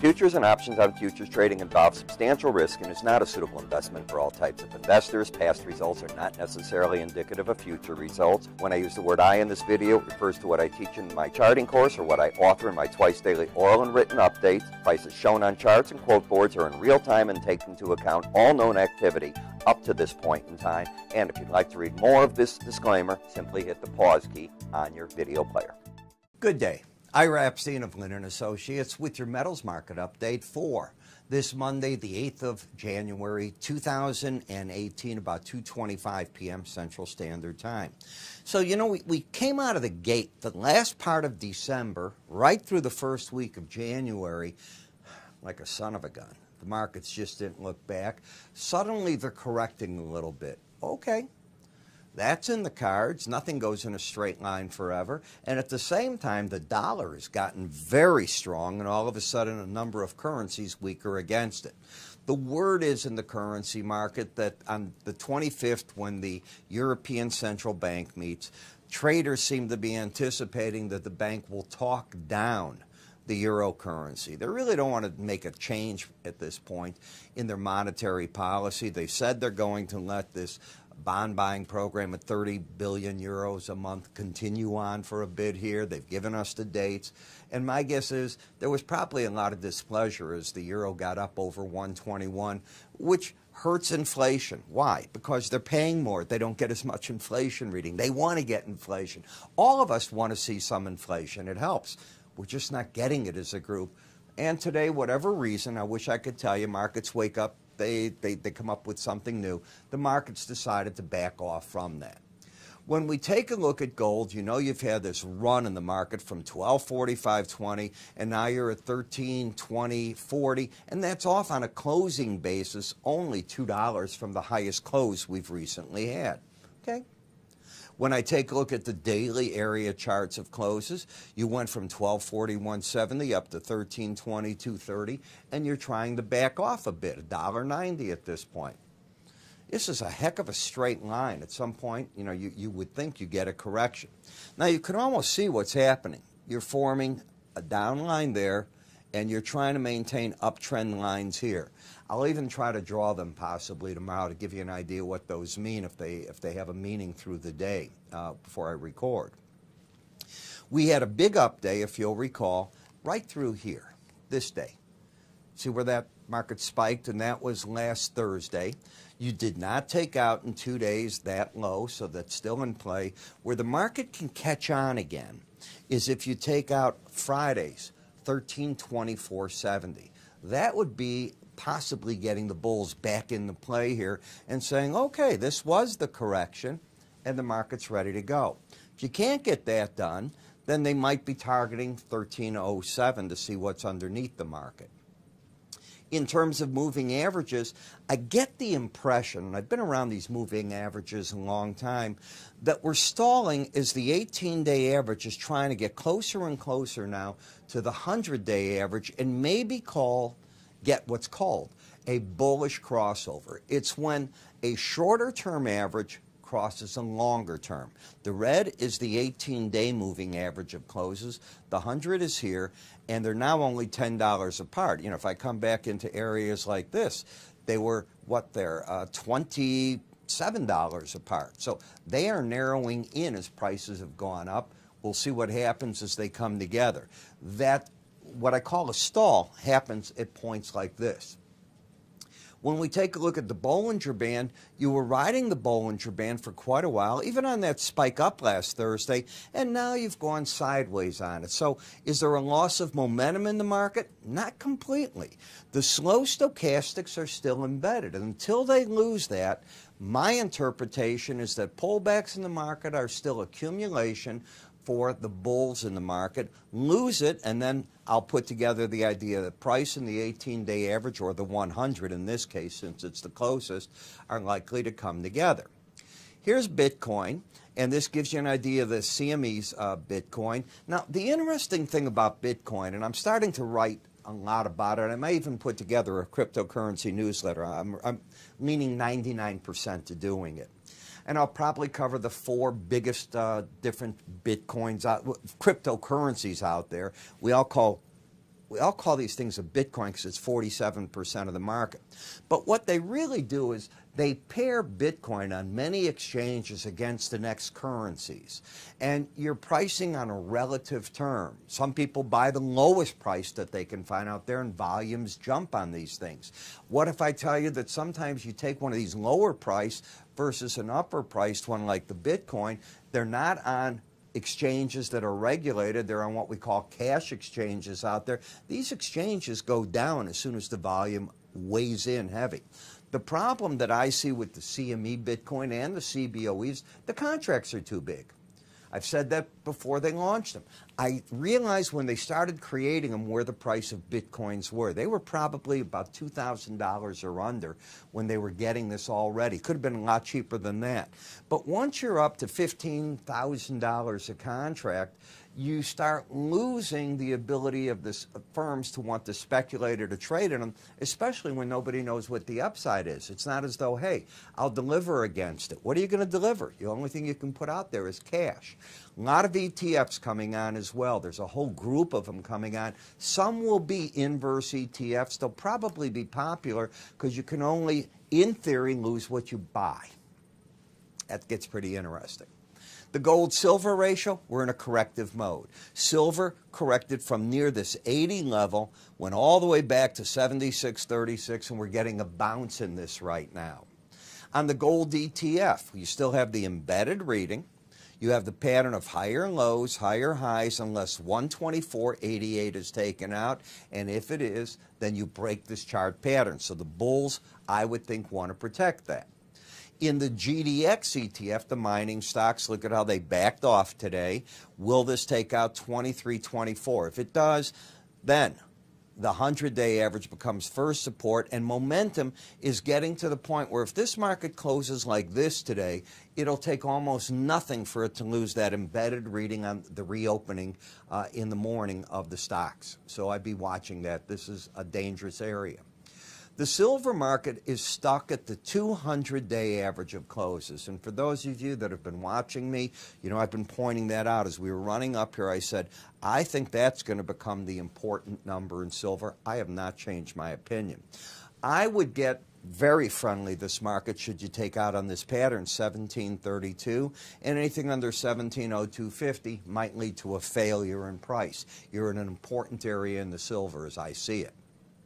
Futures and options on futures trading involve substantial risk and is not a suitable investment for all types of investors. Past results are not necessarily indicative of future results. When I use the word I in this video, it refers to what I teach in my charting course or what I author in my twice daily oral and written updates. Prices shown on charts and quote boards are in real time and take into account all known activity up to this point in time. And if you'd like to read more of this disclaimer, simply hit the pause key on your video player. Good day. Ira Epstein of Linden Associates with your metals market update for this Monday, the 8th of January, 2018, about 2:25 p.m. Central Standard Time. So, you know, we came out of the gate the last part of December, right through the first week of January, like a son of a gun. The markets just didn't look back. Suddenly, they're correcting a little bit. Okay. That's in the cards. Nothing goes in a straight line forever. And at the same time, the dollar has gotten very strong, and all of a sudden a number of currencies weaker against it. The word is in the currency market that on the 25th, when the European Central Bank meets, traders seem to be anticipating that the bank will talk down the euro currency. They really don't want to make a change at this point in their monetary policy. They said they're going to let this bond buying program at 30 billion euros a month continue on for a bit here. They've given us the dates. And my guess is there was probably a lot of displeasure as the euro got up over 121, which hurts inflation. Why? Because they're paying more. They don't get as much inflation reading. They want to get inflation. All of us want to see some inflation. It helps. We're just not getting it as a group. And today, whatever reason, I wish I could tell you, markets wake up. They come up with something new. The markets decided to back off from that. When we take a look at gold, you know you've had this run in the market from 1245.20, and now you're at 1320.40, and that's off on a closing basis, only $2 from the highest close we've recently had. Okay? When I take a look at the daily area charts of closes, you went from 1241.70 up to 1322.30, and you're trying to back off a bit, $1.90 at this point. This is a heck of a straight line. At some point, you know, you would think you get a correction. Now, you can almost see what's happening. You're forming a down line there, and you're trying to maintain uptrend lines here. I'll even try to draw them possibly tomorrow to give you an idea what those mean if they have a meaning through the day before I record. We had a big up day, if you'll recall, right through here, this day. See where that market spiked, and that was last Thursday. You did not take out in 2 days that low, so that's still in play. Where the market can catch on again is if you take out Friday's 1324.70. That would be possibly getting the bulls back into play here and saying, okay, this was the correction and the market's ready to go. If you can't get that done, then they might be targeting 1307 to see what's underneath the market. In terms of moving averages, I get the impression, and I've been around these moving averages a long time, that we're stalling as the 18-day average is trying to get closer and closer now to the 100-day average and maybe get what's called a bullish crossover. It's when a shorter term average crosses a longer term. The red is the 18-day moving average of closes. The 100 is here, and they're now only $10 apart. You know, if I come back into areas like this, they were, what, they're $27 apart. So they are narrowing in as prices have gone up. We'll see what happens as they come together. That, what I call a stall, happens at points like this. When we take a look at the Bollinger Band, you were riding the Bollinger Band for quite a while, even on that spike up last Thursday, and now you've gone sideways on it. So is there a loss of momentum in the market? Not completely. The slow stochastics are still embedded, and until they lose that, my interpretation is that pullbacks in the market are still accumulation for the bulls in the market. Lose it, and then I'll put together the idea that price and the 18-day average, or the 100 in this case, since it's the closest, are likely to come together. Here's Bitcoin, and this gives you an idea of the CME's Bitcoin. Now, the interesting thing about Bitcoin, and I'm starting to write a lot about it, and I may even put together a cryptocurrency newsletter. I'm leaning 99% to doing it. And I'll probably cover the 4 biggest different Bitcoins, cryptocurrencies out there. We all call we all call these things a Bitcoin because it's 47% of the market. But what they really do is they pair Bitcoin on many exchanges against the next currencies. And you're pricing on a relative term. Some people buy the lowest price that they can find out there, and volumes jump on these things. What if I tell you that sometimes you take one of these lower price versus an upper priced one like the Bitcoin, they're not on exchanges that are regulated. They're on what we call cash exchanges out there. These exchanges go down as soon as the volume weighs in heavy. The problem that I see with the CME Bitcoin and the CBOEs, the contracts are too big. I've said that before they launched them. I realized when they started creating them where the price of Bitcoins were. They were probably about $2,000 or under when they were getting this already. Could have been a lot cheaper than that. But once you're up to $15,000 a contract, you start losing the ability of the firms to want the speculator to trade in them, especially when nobody knows what the upside is. It's not as though, hey, I'll deliver against it. What are you going to deliver? The only thing you can put out there is cash. A lot of ETFs coming on as well. There's a whole group of them coming on. Some will be inverse ETFs. They'll probably be popular because you can only, in theory, lose what you buy. That gets pretty interesting. The gold-silver ratio, we're in a corrective mode. Silver corrected from near this 80 level, went all the way back to 76.36, and we're getting a bounce in this right now. On the gold ETF, you still have the embedded reading. You have the pattern of higher lows, higher highs, unless 124.88 is taken out. And if it is, then you break this chart pattern. So the bulls, I would think, want to protect that. In the GDX ETF, the mining stocks, look at how they backed off today. Will this take out 23.24? If it does, then the 100-day average becomes first support, and momentum is getting to the point where if this market closes like this today, it'll take almost nothing for it to lose that embedded reading on the reopening in the morning of the stocks. So I'd be watching that. This is a dangerous area. The silver market is stuck at the 200-day average of closes. And for those of you that have been watching me, you know I've been pointing that out. As we were running up here, I said, I think that's going to become the important number in silver. I have not changed my opinion. I would get very friendly this market should you take out on this pattern 1732, and anything under 1702.50 might lead to a failure in price. You're in an important area in the silver as I see it.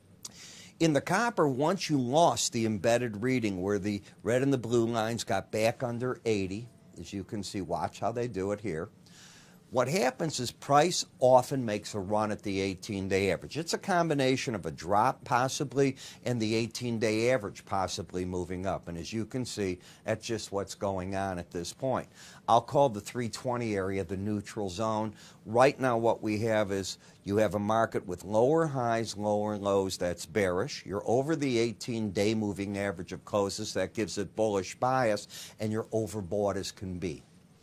In the copper, once you lost the embedded reading where the red and the blue lines got back under 80, as you can see, watch how they do it here. What happens is price often makes a run at the 18-day average. It's a combination of a drop possibly and the 18-day average possibly moving up. And as you can see, that's just what's going on at this point. I'll call the 320 area the neutral zone. Right now what we have is you have a market with lower highs, lower lows. That's bearish. You're over the 18-day moving average of closes. That gives it bullish bias, and you're overbought as can be.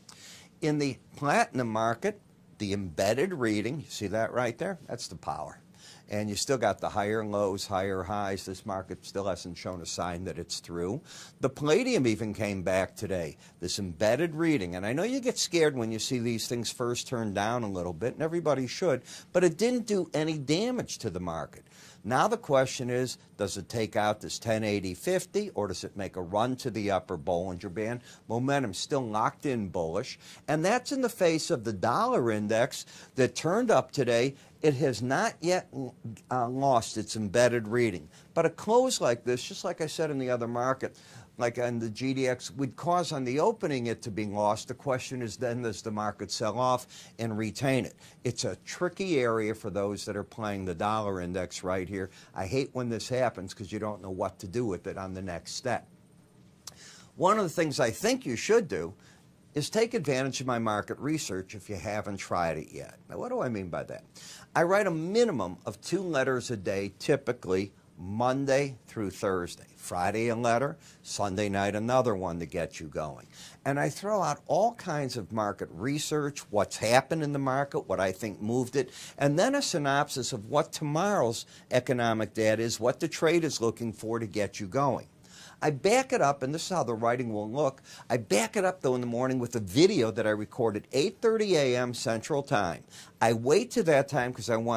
In the platinum market, the embedded reading, you see that right there? That's the power. And you still got the higher lows, higher highs. This market still hasn't shown a sign that it's through. The palladium even came back today, this embedded reading. And I know you get scared when you see these things first turn down a little bit, and everybody should, but it didn't do any damage to the market. Now the question is, does it take out this 1080.50 or does it make a run to the upper Bollinger Band? Momentum still locked in bullish, and that's in the face of the dollar index that turned up today. It has not yet lost its embedded reading. But a close like this, just like I said in the other market, like on the GDX, would cause on the opening it to be lost. The question is then, does the market sell off and retain it? It's a tricky area for those that are playing the dollar index right here. I hate when this happens because you don't know what to do with it on the next step. One of the things I think you should do is take advantage of my market research if you haven't tried it yet. Now, what do I mean by that? I write a minimum of 2 letters a day, typically Monday through Thursday. Friday a letter, Sunday night another one to get you going. And I throw out all kinds of market research, what's happened in the market, what I think moved it, and then a synopsis of what tomorrow's economic data is, what the trade is looking for to get you going. I back it up, and this is how the writing will look. I back it up, though, in the morning with a video that I recorded 8:30 a.m. Central Time. I wait to that time because I want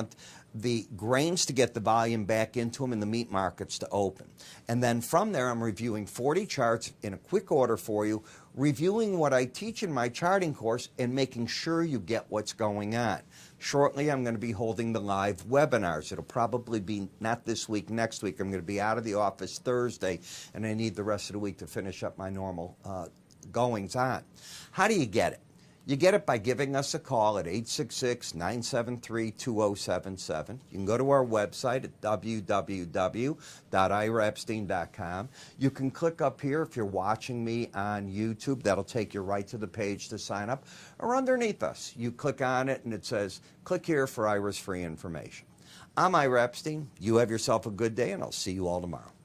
the grains to get the volume back into them, and the meat markets to open. And then from there, I'm reviewing 40 charts in a quick order for you, reviewing what I teach in my charting course and making sure you get what's going on. Shortly, I'm going to be holding the live webinars. It'll probably be not this week, next week. I'm going to be out of the office Thursday, and I need the rest of the week to finish up my normal goings on. How do you get it? You get it by giving us a call at 866-973-2077. You can go to our website at www.iraepstein.com. You can click up here if you're watching me on YouTube. That'll take you right to the page to sign up. Or underneath us, you click on it and it says, click here for Ira's free information. I'm Ira Epstein. You have yourself a good day, and I'll see you all tomorrow.